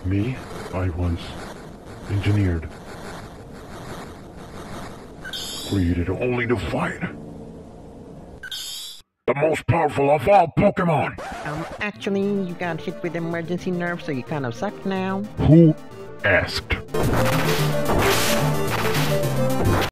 Me? I was engineered. Created only to fight. The most powerful of all Pokemon! Actually, you got hit with emergency nerf, so you kind of suck now. Who asked?